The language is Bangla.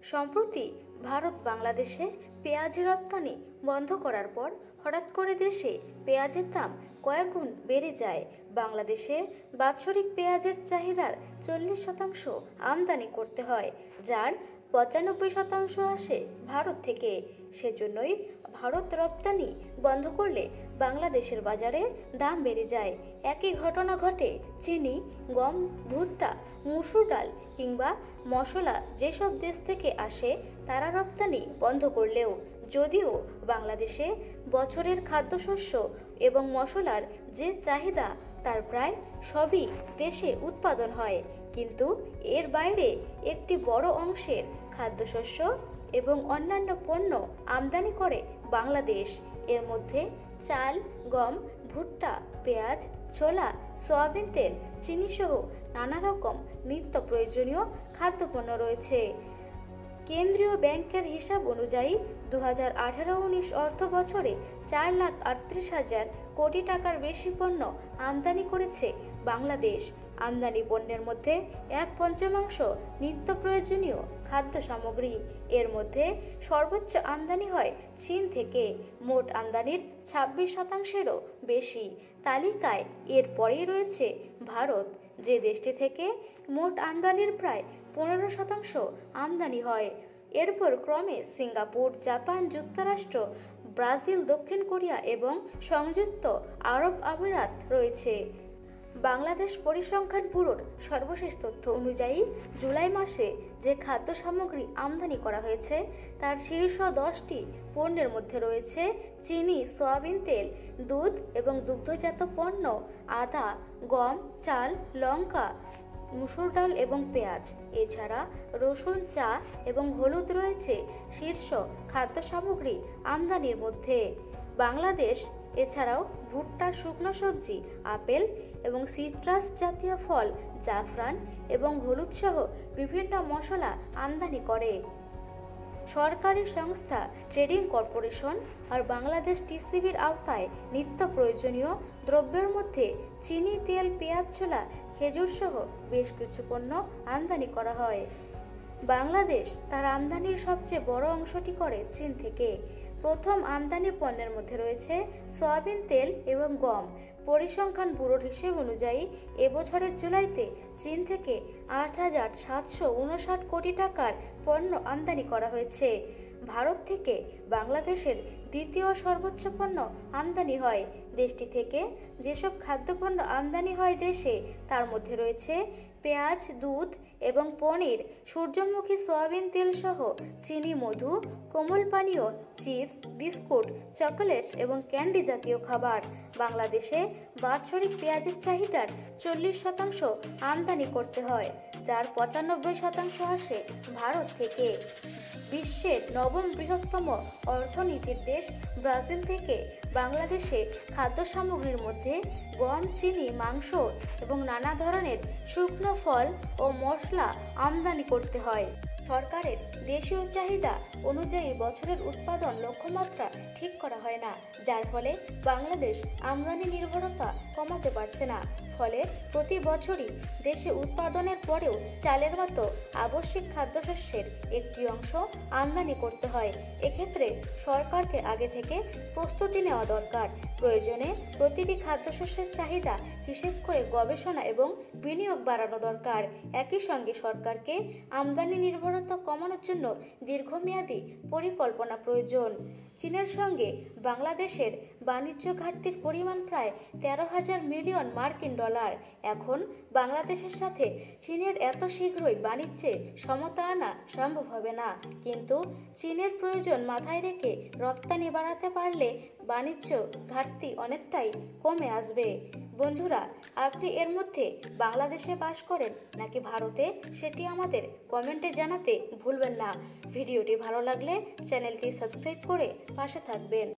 সম্প্রতি ভারত বাংলাদেশে পেঁয়াজ রপ্তানি বন্ধ করার পর হঠাৎ করে দেশে পেঁয়াজের দাম কয়েক গুণ বেড়ে যায়। বাংলাদেশে বাৎসরিক পেঁয়াজের চাহিদার 40% আমদানি করতে হয়, যার 95% আসে ভারত থেকে। সেজন্যই ভারত রপ্তানি বন্ধ করলে বাংলাদেশের বাজারে দাম বেড়ে যায়। একই ঘটনা ঘটে চিনি, গম, ভুট্টা, মসুর ডাল কিংবা মশলা যেসব দেশ থেকে আসে তারা রপ্তানি বন্ধ করলেও। যদিও বাংলাদেশে বছরের খাদ্যশস্য এবং মশলার যে চাহিদা তার প্রায় সবই দেশে উৎপাদন হয়, কিন্তু এর বাইরে একটি বড় অংশের খাদ্যশস্য এবং অন্যান্য পণ্য আমদানি করে বাংলাদেশ। এর মধ্যে চাল, গম, ভুট্টা, পেঁয়াজ, ছোলা, সয়াবিন তেল, চিনি সহ নানা রকম নিত্য প্রয়োজনীয় খাদ্যপণ্য রয়েছে। কেন্দ্রীয় ব্যাংকের হিসাব অনুযায়ী 2018-19 অর্থ বছরে 4,38,000 কোটি টাকার বেশি পণ্য আমদানি করেছে বাংলাদেশ। আমদানি পণ্যের মধ্যে 1/5 নিত্য প্রয়োজনীয় খাদ্য সামগ্রী। এর মধ্যে সর্বোচ্চ আমদানি হয় চীন থেকে, মোট আমদানির 26%-এরও বেশি। তালিকায় এর পরেই রয়েছে ভারত, যে দেশটি থেকে মোট আমদানির প্রায় 15% আমদানি হয়। এরপর ক্রমে সিঙ্গাপুর, জাপান, যুক্তরাষ্ট্র, ব্রাজিল, দক্ষিণ কোরিয়া এবং সংযুক্ত আরব আমিরাত রয়েছে। বাংলাদেশ পরিসংখ্যান ব্যুরোর সর্বশেষ তথ্য অনুযায়ী জুলাই মাসে যে খাদ্য সামগ্রী আমদানি করা হয়েছে তার শীর্ষ 10টি পণ্যের মধ্যে রয়েছে চিনি, সয়াবিন তেল, দুধ এবং দুগ্ধজাত পণ্য, আদা, গম, চাল, লঙ্কা, মসুর ডাল এবং পেঁয়াজ। এছাড়া রসুন, চা এবং হলুদ রয়েছে শীর্ষ খাদ্য সামগ্রী আমদানির মধ্যে। বাংলাদেশ এছাড়াও ভুট্টা, শুকনো সবজি, আপেল এবং সিট্রাস জাতীয় ফল, জাফরান এবং হলুদ সহ বিভিন্ন মশলা আমদানি করে। সরকারি সংস্থা ট্রেডিং কর্পোরেশন আর বাংলাদেশ টিসিবির আওতায় নিত্য প্রয়োজনীয় দ্রব্যের মধ্যে চিনি, তেল, পেঁয়াজ, ছোলা, খেজুর সহ বেশ কিছু পণ্য আমদানি করা হয়। বাংলাদেশ তার আমদানির সবচেয়ে বড় অংশটি করে চীন থেকে। প্রথম আমদানি পণ্যের মধ্যে রয়েছে সয়াবিন তেল এবং গম। পরিসংখ্যান ব্যুরোর হিসেব অনুযায়ী এবছরের জুলাইতে চীন থেকে 8,759 কোটি টাকার পণ্য আমদানি করা হয়েছে। ভারত থেকে বাংলাদেশের দ্বিতীয় সর্বোচ্চ পণ্য আমদানি হয়। দেশটি থেকে যেসব খাদ্যপণ্য আমদানি হয় দেশে তার মধ্যে রয়েছে পেঁয়াজ, দুধ এবং পনির, সূর্যমুখী সয়াবিন তেল সহ চিনি, মধু, কোমল পানীয়, চিপস, বিস্কুট, চকোলেটস এবং ক্যান্ডি জাতীয় খাবার। বাংলাদেশে বাৎসরিক পেঁয়াজের চাহিদার 40% আমদানি করতে হয়, যার 95% আসে ভারত থেকে। বিশ্বের 9ম বৃহত্তম অর্থনীতির দেশ ব্রাজিল থেকে বাংলাদেশে খাদ্য সামগ্রীর মধ্যে গম, চিনি, মাংস এবং নানা ধরনের শুকনো ফল ও মশলা আমদানি করতে হয়। সরকারের দেশীয় চাহিদা অনুযায়ী বছরের উৎপাদন লক্ষ্যমাত্রা ঠিক করা হয় না, যার ফলে বাংলাদেশ আমদানি নির্ভরতা কমাতে পারছে না। ফলে প্রতি বছরই দেশে উৎপাদনের পরেও চালের মতো আবশ্যিক খাদ্যশস্যের একটি অংশ আমদানি করতে হয়। এক্ষেত্রে সরকারকে আগে থেকে প্রস্তুতি নেওয়া দরকার। প্রয়োজনে প্রতিটি খাদ্যশস্যের চাহিদা হিসেব করে গবেষণা এবং বিনিয়োগ বাড়ানো দরকার। একই সঙ্গে সরকারকে আমদানি নির্ভরতা কমানোর জন্য দীর্ঘমেয়াদী পরিকল্পনা প্রয়োজন। চীনের সঙ্গে বাংলাদেশের বাণিজ্য ঘাটতির পরিমাণ প্রায় 13,000 মিলিয়ন মার্কিন ডলার। এখন বাংলাদেশের সাথে চীনের এত শীঘ্রই বাণিজ্যে সমতা আনা সম্ভব হবে না, কিন্তু চীনের প্রয়োজন মাথায় রেখে রপ্তানি বাড়াতে পারলে বাণিজ্য ঘাটতি অনেকটাই কমে আসবে। বন্ধুরা, আপনি এর মধ্যে বাংলাদেশে বাস করেন নাকি ভারতে, সেটি আমাদের কমেন্টে জানাতে ভুলবেন না। ভিডিওটি ভালো লাগলে চ্যানেলটি সাবস্ক্রাইব করে পাশে থাকবেন।